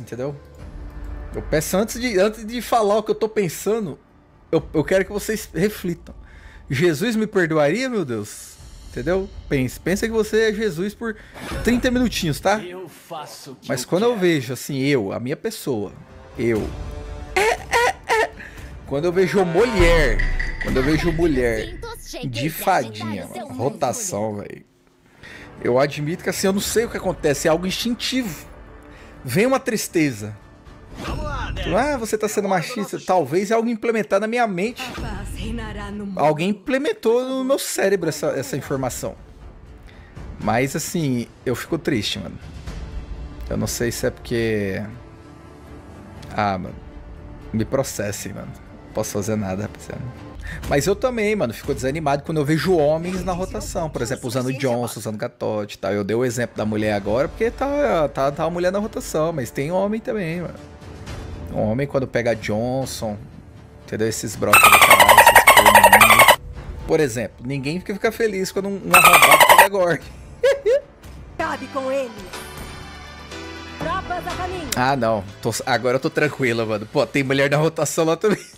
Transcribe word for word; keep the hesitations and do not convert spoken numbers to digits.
entendeu? Eu peço antes de, antes de falar o que eu tô pensando, eu, eu quero que vocês reflitam. Jesus me perdoaria, meu Deus? Entendeu? Pense, pensa que você é Jesus por trinta minutinhos, tá? Eu faço o que Mas eu quando eu quero. vejo, assim, eu, a minha pessoa, eu... Quando eu vejo mulher, quando eu vejo mulher de fadinha, mano, rotação, velho. Eu admito que assim, eu não sei o que acontece, é algo instintivo. Vem uma tristeza. Ah, você tá sendo machista. Talvez é algo implementado na minha mente. Alguém implementou no meu cérebro essa, essa informação. Mas assim, eu fico triste, mano. Eu não sei se é porque... Ah, mano. Me processem, mano. Não posso fazer nada, rapaziada. Mas eu também, mano, fico desanimado quando eu vejo homens na rotação. Por exemplo, usando Johnson, usando Gatotti e tal. Eu dei o exemplo da mulher agora porque tá, tá, tá a mulher na rotação. Mas tem homem também, mano. Um homem quando pega Johnson, entendeu? Esses brocos do caralho, esses coisas. Por exemplo, ninguém fica, fica feliz quando um, um arrombado pega Gorg. Cabe com ele. Tropas a caminho. Ah, não. Tô, agora eu tô tranquila, mano. Pô, tem mulher na rotação lá também.